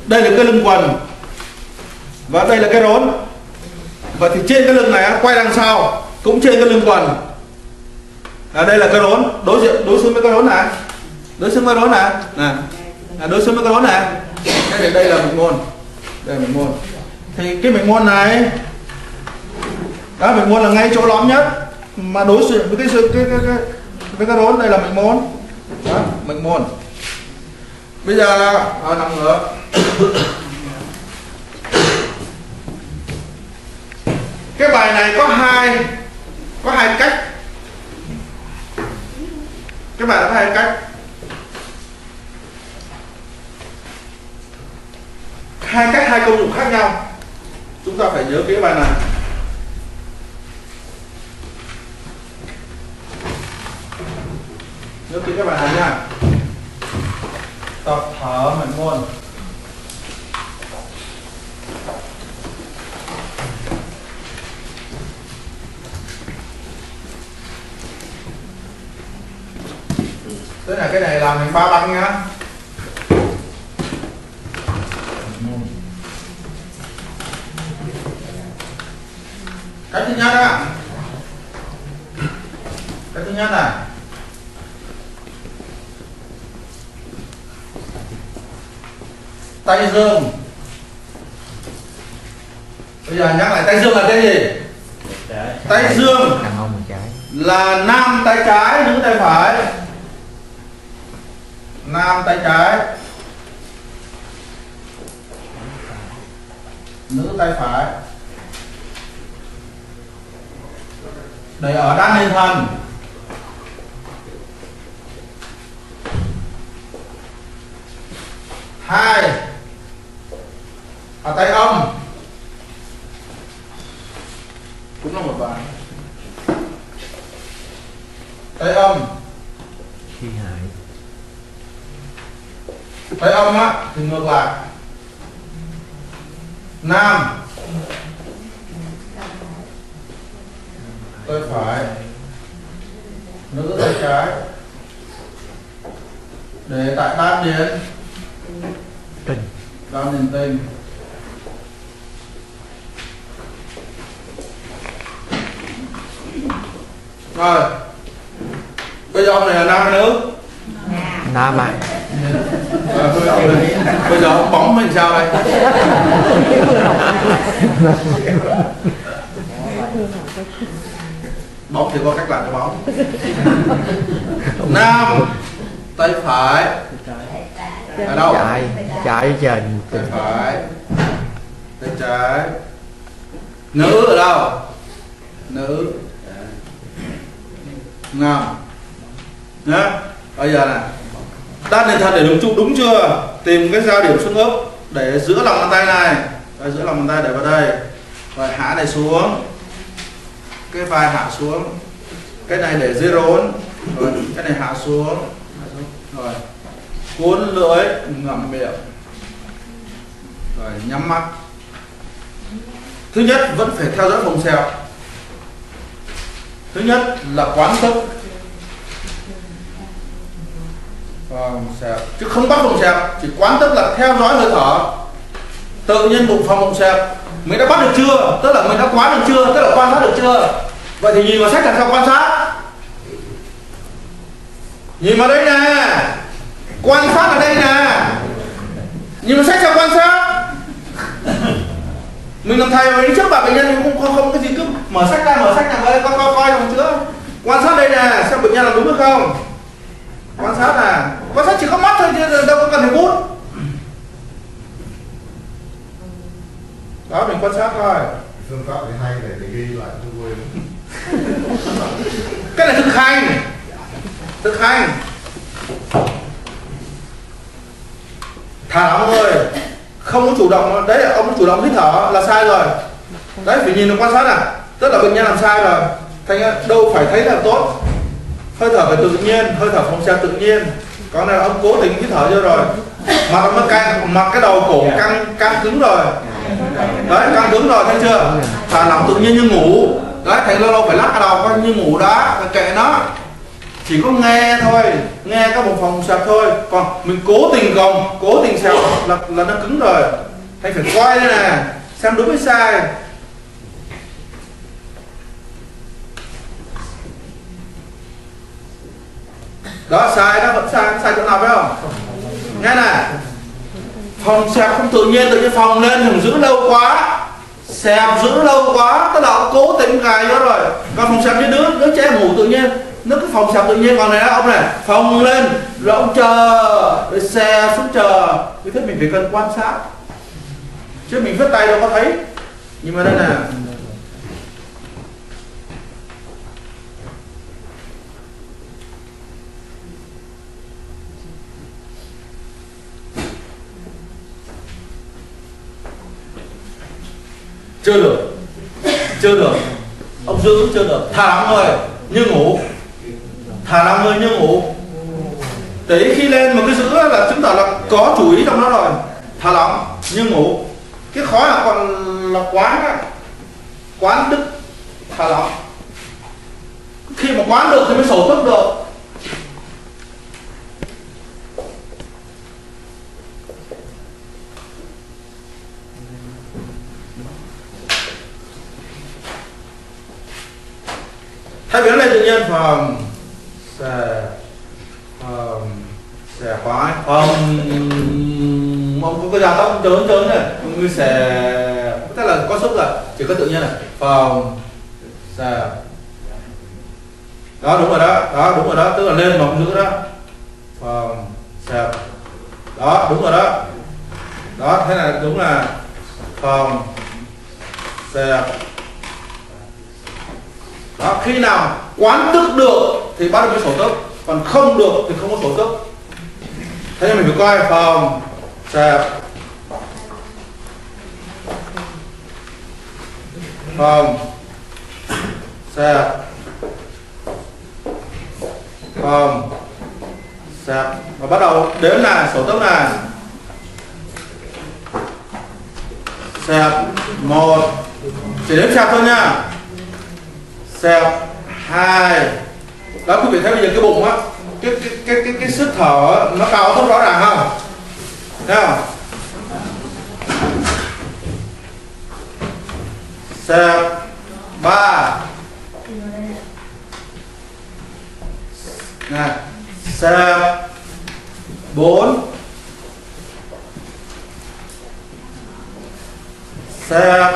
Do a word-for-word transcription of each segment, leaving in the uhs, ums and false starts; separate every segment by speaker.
Speaker 1: đây là cái lưng quần và đây là cái rốn. Và thì trên cái lưng này quay đằng sau cũng trên cái lưng quần. À, đây là cái rốn, đối diện đối xứng với cái rốn này, đối xứng với rốn này, này, à, đối xứng với cái rốn này. Đây, đây, đây là mệnh môn, đây là mệnh môn. Thì cái mệnh môn này, đó, mệnh môn là ngay chỗ lõm nhất mà đối diện với cái cái cái cái, cái, với cái rốn. Đây là mệnh môn, đó, mệnh môn. Bây giờ à, nằm ngửa. Cái bài này có hai có hai cách. Cái bài có hai cách. Hai cách, hai công dụng khác nhau. Chúng ta phải nhớ cái bài này. Nhớ kỹ cái bài này nha. Tập thở mệnh môn. Thế là cái này làm thành ba băng nhá. Cái thứ nhất á, cái thứ nhất này, tay dương. Bây giờ nhắc lại, tay dương là cái gì? Tay dương là nam tay trái, nữ tay phải. Nam tay trái, nữ tay phải. Để ở đan điền thần. Hai, ở tay âm, cũng là một bài. Tay âm,
Speaker 2: Thi hại.
Speaker 1: tay âm á thì ngược lại. Nam, tay phải, nữ tay trái. Để tại đan điền
Speaker 2: Tinh.
Speaker 1: đan điền tinh. Rồi, bây giờ ông này là nam hay nữ?
Speaker 2: Nam ạ.
Speaker 1: À, bây giờ ông bóng mình sao đây? Bóng thì có cách làm cho bóng. Nam tay phải ở đâu?
Speaker 2: Chạy, chạy trên.
Speaker 1: Tay phải, tay trái. Nữ ở đâu? Nữ. Nam. Nhá. Bây giờ này, đan điền thần để đúng trụ đúng chưa? Tìm cái giao điểm xương ức để giữa lòng bàn tay này, đây, giữa lòng bàn tay để vào đây, rồi hạ này xuống, cái vai hạ xuống, cái này để dưới rốn, rồi cái này hạ xuống, rồi cuốn lưỡi ngậm miệng, rồi nhắm mắt. Thứ nhất vẫn phải theo dõi phòng xẹp. Thứ nhất là quán thức phòng xẹp, chứ không bắt phòng xẹp, chỉ quán tức là theo dõi hơi thở. Tự nhiên bụng phòng phòng xẹp mình đã bắt được chưa, tức là mình đã quán được chưa, tức là quan sát được chưa. Vậy thì nhìn vào sách làm sao quan sát? Nhìn vào đây nè, quan sát ở đây nè. Nhìn vào sách sao quan sát? Mình làm thầy mà đi trước bà bệnh nhân mình không, không không cái gì cứ mở sách ra, mở sách ra đây coi coi coi làm chữa. Quan sát đây nè, xem bệnh nhân làm đúng được không. Quan sát à, quan sát chỉ có mắt thôi chứ đâu có cần phải bút. Đó, mình quan sát thôi.
Speaker 3: Phương pháp thì hay để ghi lại cho quên.
Speaker 1: Cái này thực hành, thực hành. Thả lỏng người, không có chủ động đấy, ông có chủ động hít thở là sai rồi. Đấy, phải nhìn được quan sát à, tức là bệnh nhân làm sai rồi. Thành ra đâu phải thấy là tốt. Hơi thở phải tự nhiên, hơi thở phòng xẹp tự nhiên. Còn này là ông cố tình hít thở vô rồi. Mặt nó căng, mặt cái đầu cổ căng căng cứng rồi. Đấy, căng cứng rồi, thấy chưa? Thả lỏng tự nhiên như ngủ. Đấy, thành lâu lâu phải lắc cái đầu coi như ngủ đó, kệ nó. Chỉ chỉ có nghe thôi, nghe các bộ phòng xẹp thôi, còn mình cố tình gồng, cố tình xẹp là, là nó cứng rồi. Thầy phải quay đây này, xem đúng hay sai. Đó, sai đó, vẫn sai, sai chỗ nào phải không? Nghe này, phòng xẹp không tự nhiên, tự nhiên phòng lên đừng giữ lâu quá, xẹp giữ lâu quá tức là cố tình gài đó rồi. Còn phòng xẹp như đứa đứa trẻ ngủ tự nhiên, nó cứ phòng xẹp tự nhiên. Còn này đó, ông này phòng lên rồi ông chờ rồi xẹp xuống chờ. Vì thế mình phải cần quan sát, chứ mình vứt tay đâu có thấy. Nhưng mà đây là chưa được, chưa được, ông giữ chưa được, thả lỏng thôi như ngủ, thả lỏng thôi như ngủ. Đấy, khi lên mà cái giữ là chứng tỏ là có chủ ý trong đó rồi. Thả lỏng như ngủ. Cái khó là còn là quán á, quán đức, thả lỏng. Khi mà quán được thì mới sổ thức được. Thay vì nó lên tự nhiên phòng xè phòng xè khoái phòng ông có cái dao tóc trớn trớn này như xè, tức là có sức rồi, chỉ có tự nhiên này phòng xè. Đó đúng rồi đó, đó đúng rồi đó, tức là lên mà không giữ đó. Phòng xè. Đó đúng rồi đó. Đó thế là đúng là phòng xè. Đó, khi nào quán tức được thì bắt đầu mới sổ tức, còn không được thì không có sổ tức. Thế nên mình phải coi phòng xẹp, phòng xẹp, phòng xẹp và bắt đầu đếm là sổ tức này. Xẹp một, chỉ đếm xẹp thôi nha. Xẹp hai. Đó, quý vị thấy bây giờ cái bụng á, cái cái cái cái cái sức thở á, nó cao thấp rõ ràng không? Thấy không? Xẹp ba. Này, xẹp bốn. Xẹp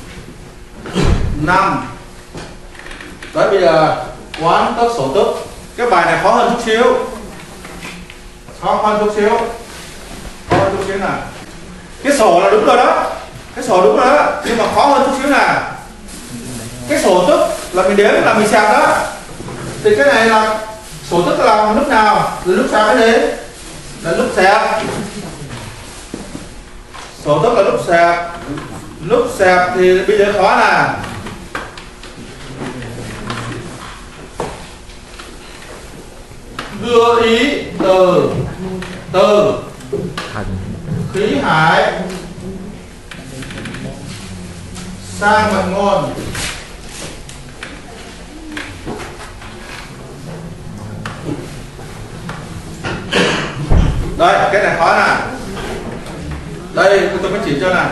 Speaker 1: năm. Đấy, bây giờ quán tức sổ tức. Cái bài này khó hơn chút xíu, khó hơn chút xíu, khó hơn chút xíu nào. Cái sổ là đúng rồi đó, cái sổ đúng rồi đó, nhưng mà khó hơn chút xíu nào. Cái sổ tức là mình đếm là mình xẹp đó, thì cái này là sổ tức là lúc nào? Là lúc xẹp cái gì? Là lúc xẹp. Sổ tức là lúc xẹp. Lúc xẹp thì bây giờ khó là đưa ý từ từ khí hải sang mệnh môn. Đây, cái này khó nè. Đây, tôi mới chỉ cho này.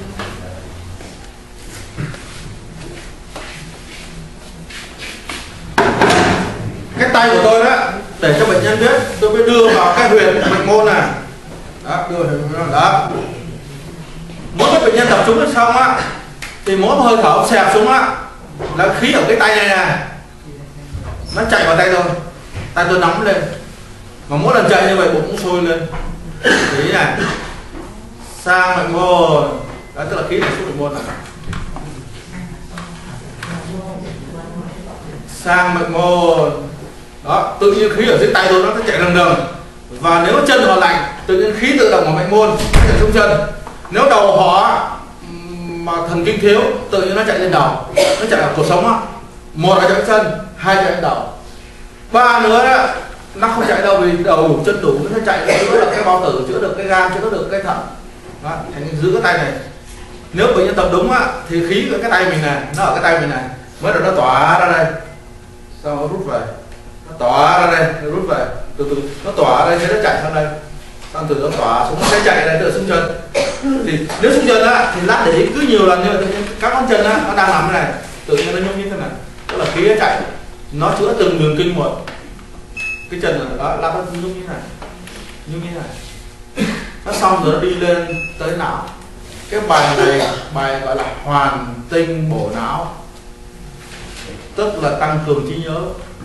Speaker 1: Cái tay của tôi đó, để cho bệnh nhân biết, tôi mới đưa vào cái huyệt mệnh môn này. Đó, đưa huyệt mệnh môn đó. Mỗi cái bệnh nhân tập trung xong á, thì mỗi một hơi thở xẹp xuống á, là khí ở cái tay này nè, nó chạy vào tay tôi, tay tôi nóng lên. Mà mỗi lần chạy như vậy bụng cũng sôi lên. Thế này, sang mệnh môn, đó tức là khí này xuống mệnh môn này. Sang mệnh môn. Đó, tự nhiên khí ở dưới tay tôi nó chạy rần rần. Và nếu chân họ lạnh, tự nhiên khí tự động ở mệnh môn chạy xuống chân. Nếu đầu họ mà thần kinh thiếu, tự nhiên nó chạy lên đầu, nó chạy vào cuộc sống á. Một là chạy chân, hai chạy lên đầu, ba nữa đó, nó không chạy đâu vì đầu đủ chân đủ, nó chạy chữa được cái bao tử, chữa được cái gan, chữa được cái thận. Đó, thành giữ cái tay này. Nếu bệnh nhân tập đúng á, thì khí ở cái tay mình này, nó ở cái tay mình này, mới đầu nó tỏa ra đây, sau nó rút về, nó tỏa ra đây, nó rút về từ từ, nó tỏa ra đây, nó chạy sang đây, xong từ nó tỏa xuống, nó sẽ chạy đây từ xương chân. Thì nếu xương chân á thì lát để ý cứ nhiều lần như vậy, các ngón chân á nó đang nằm thế này, tự nhiên nó nhúc như thế này, tức là khí nó chạy, nó chữa từng đường kinh một. Cái chân này đó, lát nó nhúc như thế này, nhúc như thế này, nó xong rồi nó đi lên tới não. Cái bài này bài gọi là hoàn tinh bổ não, tức là tăng cường trí nhớ.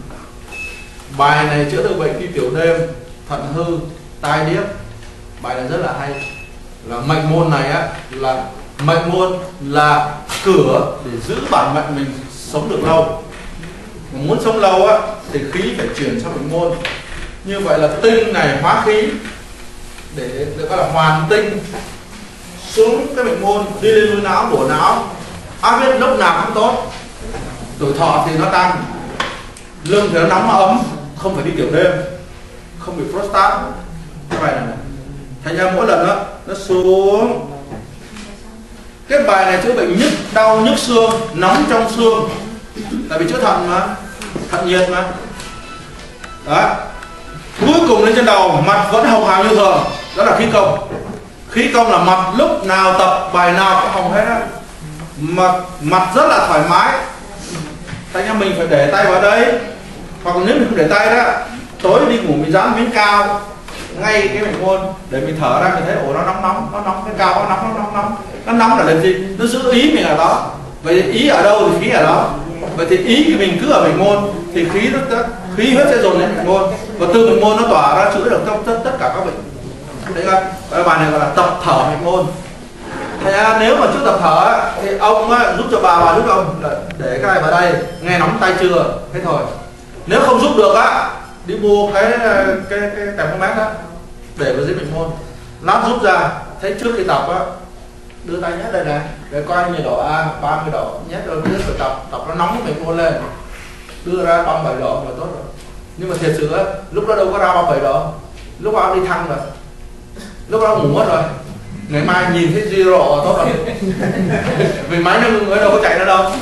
Speaker 1: Bài này chữa được bệnh đi tiểu đêm, thận hư, tai điếc. Bài này rất là hay. Là mệnh môn này á, là mệnh môn là cửa để giữ bản mệnh mình sống được lâu. Mà muốn sống lâu á thì khí phải chuyển sang mệnh môn. Như vậy là tinh này hóa khí để được gọi là hoàn tinh xuống cái mệnh môn, đi lên núi não, bổ não. Áp huyết lúc nào cũng tốt, tuổi thọ thì nó tăng, lưng thì nó nóng nó ấm, không phải đi tiểu đêm, không bị prostat. Cái bài này thành ra mỗi lần đó nó xuống. Cái bài này chữa bệnh nhức, đau nhức xương, nóng trong xương, tại vì chữa thận mà, thận nhiệt mà. Đó. Cuối cùng lên trên đầu mặt vẫn hồng hào như thường, đó là khí công. Khí công là mặt lúc nào tập bài nào cũng hồng hết á, mặt mặt rất là thoải mái. Tại ra mình phải để tay vào đây, hoặc nếu mình không để tay đó, tối đi ngủ mình dán miếng cao ngay cái mệnh môn để mình thở ra, mình thấy ổ nó nóng nóng, nó nóng, cái cao nó nóng, nó nóng nóng, nó nóng là làm gì? Nó giữ ý mình ở đó. Vậy thì ý ở đâu thì khí ở đó. Vậy thì ý thì mình cứ ở mệnh môn thì khí nó khí huyết sẽ dồn lên mệnh môn, và từ mệnh môn nó tỏa ra chữa được trong tất, tất cả các bệnh. Đấy không? Cái bài này gọi là tập thở mệnh môn. Thế à, nếu mà chữa tập thở thì ông á, giúp cho bà, bà giúp cho ông là để cái này vào đây, nghe nóng tay chưa, thế thôi. Nếu không giúp được á, đi mua cái cái cái thermomet đó để vào dưới mệnh môn, lát rút ra, thấy trước khi tập á, đưa tay nhét đây này, để coi nhiệt độ A ba mươi độ, nhét vào dưới rồi tập, tập nó nóng mệnh môn lên, đưa ra ba mươi bảy độ là tốt rồi. Nhưng mà thiệt sự á, lúc đó đâu có ra ba mươi bảy độ, lúc đó đi thăng rồi, lúc đó ngủ mất rồi, ngày mai nhìn thấy zero tốt rồi. Vì máy nó ngưng ở đâu có chạy nữa đâu.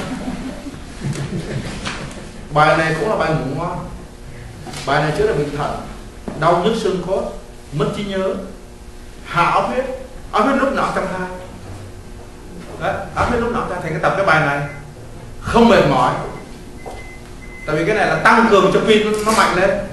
Speaker 1: Bài này cũng là bài ngủ ngon. Bài này chữa được bệnh thận, đau nhức xương cốt, mất trí nhớ, hạ áp huyết, áp huyết lúc nào trăm hai. Đấy, áp huyết lúc nào trăm. Thành cái tập cái bài này không mệt mỏi. Tại vì cái này là tăng cường cho pin nó mạnh lên.